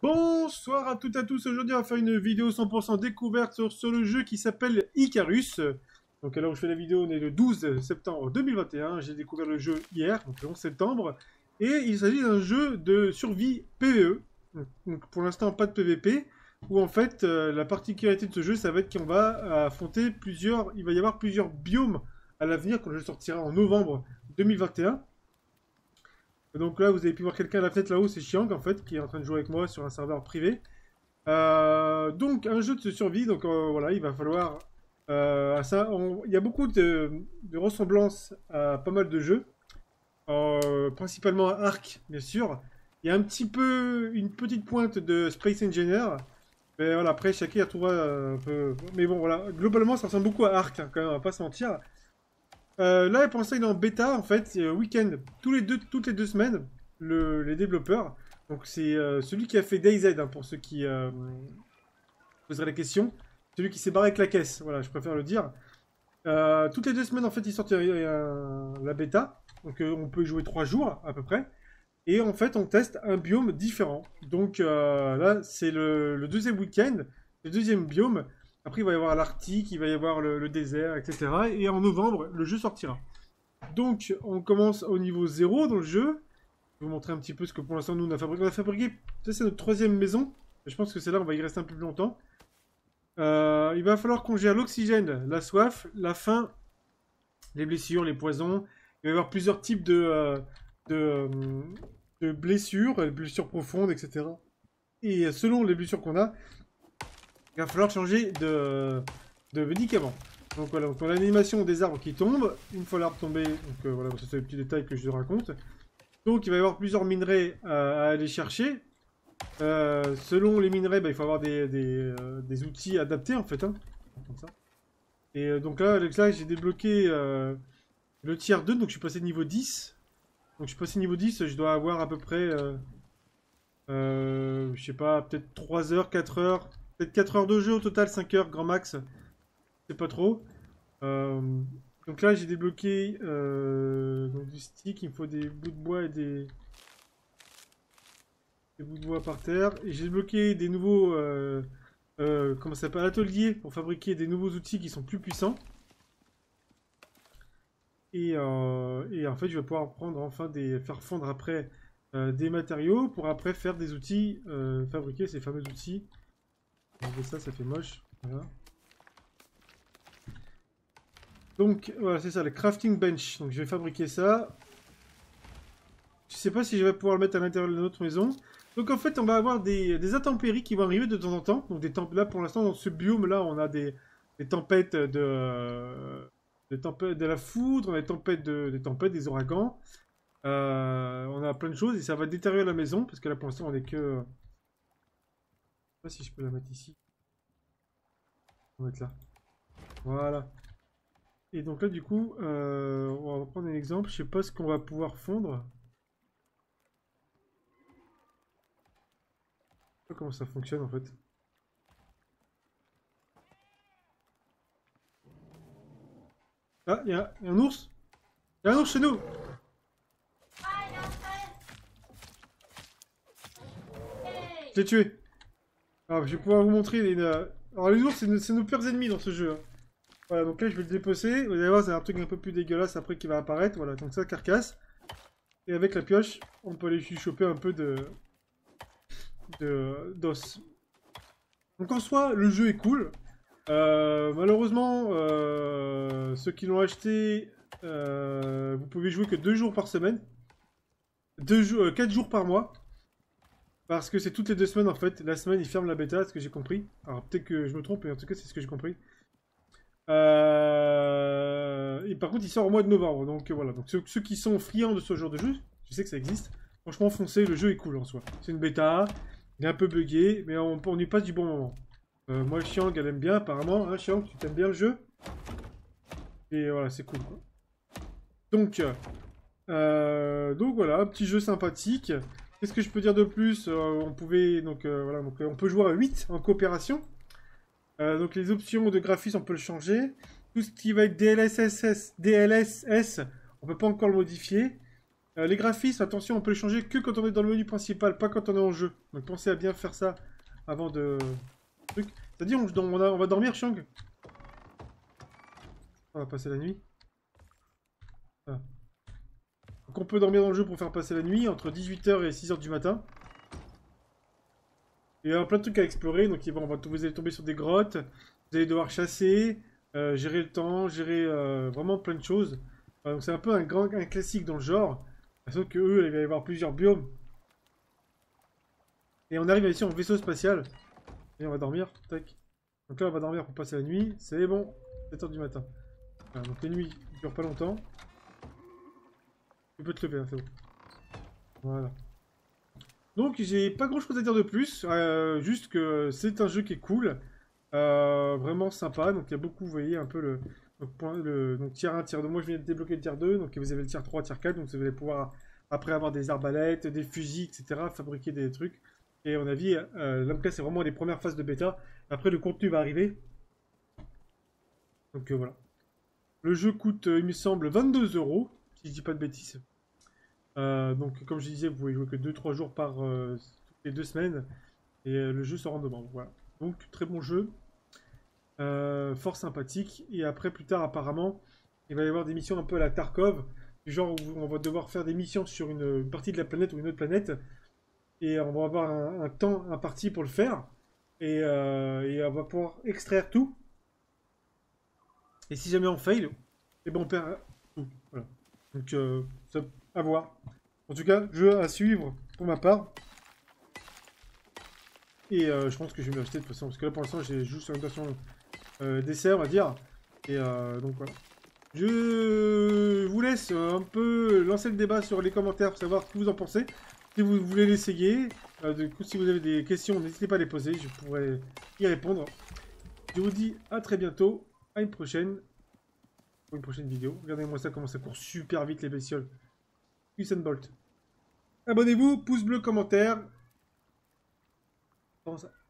Bonsoir à toutes et à tous, aujourd'hui on va faire une vidéo 100% découverte sur le jeu qui s'appelle Icarus. Donc alors je fais la vidéo, on est le 12 septembre 2021, j'ai découvert le jeu hier, donc le 11 septembre. Et il s'agit d'un jeu de survie PvE, donc pour l'instant pas de PvP, où en fait la particularité de ce jeu ça va être qu'on va affronter plusieurs, il va y avoir plusieurs biomes à l'avenir quand le jeu sortira en novembre 2021. Donc là, vous avez pu voir quelqu'un à la fenêtre là-haut, c'est Chiang en fait, qui est en train de jouer avec moi sur un serveur privé. Donc un jeu de survie, donc voilà, il va falloir... il y a beaucoup de ressemblances à pas mal de jeux, principalement à Ark, bien sûr. Il y a un petit peu, une petite pointe de Space Engineer, mais voilà, après chacun trouvera un peu... Mais bon, voilà, globalement ça ressemble beaucoup à Ark, hein, quand même, on va pas se mentir. Là, pour l'instant, il est en bêta, en fait, week-end, toutes les deux semaines, les développeurs. Donc, c'est celui qui a fait DayZ, hein, pour ceux qui poseraient la question. Celui qui s'est barré avec la caisse, voilà, je préfère le dire. Toutes les deux semaines, en fait, il sort la bêta. Donc, on peut y jouer 3 jours, à peu près. Et en fait, on teste un biome différent. Donc, là, c'est le deuxième week-end, le deuxième biome. Après, il va y avoir l'Arctique, il va y avoir le désert, etc. Et en novembre, le jeu sortira. Donc, on commence au niveau 0 dans le jeu. Je vais vous montrer un petit peu ce que pour l'instant nous on a fabriqué. On a fabriqué, ça c'est notre troisième maison. Je pense que c'est là, on va y rester un peu plus longtemps. Il va falloir qu'on gère l'oxygène, la soif, la faim, les blessures, les poisons. Il va y avoir plusieurs types de, euh, de blessures, les blessures profondes, etc. Et selon les blessures qu'on a, il va falloir changer de médicaments. Donc voilà, donc on a l'animation des arbres qui tombent. Une fois l'arbre tombé, donc voilà, ça c'est les petits détails que je te raconte. Donc il va y avoir plusieurs minerais à aller chercher. Selon les minerais, bah, il faut avoir des outils adaptés en fait. Hein, comme ça. Et donc là, avec ça, j'ai débloqué le tiers 2, donc je suis passé niveau 10. Donc je suis passé niveau 10, je dois avoir à peu près, je sais pas, peut-être 3 heures, 4 heures, peut-être 4 heures de jeu au total, 5 heures grand max. C'est pas trop. Euh, donc là, j'ai débloqué donc du stick. Il me faut des bouts de bois et des bouts de bois par terre. Et j'ai débloqué des nouveaux comment ça s'appelle, ateliers pour fabriquer des nouveaux outils qui sont plus puissants. Et en fait, je vais pouvoir prendre enfin faire fondre après des matériaux pour après faire des outils, fabriquer ces fameux outils. Ça fait moche. Voilà. Donc voilà, c'est ça, le crafting bench. Donc je vais fabriquer ça. Je sais pas si je vais pouvoir le mettre à l'intérieur de notre maison. Donc en fait, on va avoir des intempéries qui vont arriver de temps en temps. Donc là, pour l'instant, dans ce biome-là, on a des tempêtes de la foudre, on a des tempêtes, des ouragans. On a plein de choses et ça va détériorer la maison parce que là, pour l'instant, on est que... Je sais pas si je peux la mettre ici. On va mettre là. Voilà. Et donc là, du coup, on va prendre un exemple. Je sais pas ce qu'on va pouvoir fondre. Je sais pas comment ça fonctionne en fait. Ah, il y a un ours. Il y a un ours chez nous. Je l'ai tué. Alors, je vais pouvoir vous montrer Alors, les ours, c'est nos pires ennemis dans ce jeu. Hein. Voilà, donc là, je vais le dépecer. Vous allez voir, c'est un truc un peu plus dégueulasse après qui va apparaître. Voilà, donc ça, carcasse. Et avec la pioche, on peut aller choper un peu d'os. Donc en soi, le jeu est cool. Malheureusement, ceux qui l'ont acheté, vous pouvez jouer que 2 jours par semaine. 4 jours par mois. Parce que c'est toutes les 2 semaines en fait. La semaine, ils ferment la bêta, ce que j'ai compris. Alors peut-être que je me trompe, mais en tout cas, c'est ce que j'ai compris. Et par contre, il sort au mois de novembre. Donc voilà. Donc ceux qui sont friands de ce genre de jeu, je sais que ça existe. Franchement, foncez, le jeu est cool en soi. C'est une bêta, il est un peu buggé, mais on y passe du bon moment. Moi, Chiang, elle aime bien apparemment. Hein, Chiang, tu t'aimes bien le jeu? Et voilà, c'est cool quoi. Donc voilà, un petit jeu sympathique. Qu'est-ce que je peux dire de plus? On pouvait voilà, donc, on peut jouer à 8 en coopération. Donc les options de graphisme, on peut le changer. Tout ce qui va être DLSS, on peut pas encore le modifier. Les graphismes, attention, on peut les changer que quand on est dans le menu principal, pas quand on est en jeu. Donc pensez à bien faire ça avant de... C'est-à-dire, on va dormir, Shang? On va passer la nuit. Ah. Donc on peut dormir dans le jeu pour faire passer la nuit, entre 18 h et 6 h du matin. Il y a plein de trucs à explorer, donc vous allez tomber sur des grottes, vous allez devoir chasser, gérer le temps, gérer vraiment plein de choses. Donc c'est un peu un classique dans le genre, sauf que eux, il va y avoir plusieurs biomes. Et on arrive ici en vaisseau spatial, et on va dormir, tac. Donc là on va dormir pour passer la nuit, c'est bon, 7 h du matin. Voilà, donc les nuits ne durent pas longtemps. Tu peux te lever, hein, c'est bon. Voilà. Donc j'ai pas grand chose à dire de plus, juste que c'est un jeu qui est cool, vraiment sympa, donc il y a beaucoup, vous voyez un peu donc tiers 1, tiers 2, moi je viens de débloquer le tiers 2, donc vous avez le tiers 3, tiers 4, donc vous allez pouvoir après avoir des arbalètes, des fusils, etc., fabriquer des trucs, et à mon avis, donc là c'est vraiment les premières phases de bêta, après le contenu va arriver, donc voilà. Le jeu coûte, il me semble, 22 €, si je dis pas de bêtises. Donc, comme je disais, vous pouvez jouer que 2-3 jours par toutes les 2 semaines. Et le jeu sort en novembre. Voilà. Donc, très bon jeu. Fort sympathique. Et après, plus tard, apparemment, il va y avoir des missions un peu à la Tarkov. Du genre où on va devoir faire des missions sur une partie de la planète ou une autre planète. Et on va avoir un temps imparti pour le faire. Et on va pouvoir extraire tout. Et si jamais on fail, et ben on perd tout. Voilà. Donc, ça, à voir. En tout cas, jeu à suivre pour ma part. Et je pense que je vais m'acheter de toute façon. Parce que là, pour l'instant, j'ai juste une version d'essai, on va dire. Et donc voilà. Je vous laisse un peu lancer le débat sur les commentaires pour savoir ce que vous en pensez. Si vous voulez l'essayer, du coup, si vous avez des questions, n'hésitez pas à les poser. Je pourrai y répondre. Je vous dis à très bientôt. À une prochaine. Pour une prochaine vidéo. Regardez-moi ça, comment ça court super vite les bestioles. Usain Bolt. Abonnez-vous, pouce bleu, commentaire. Comment ça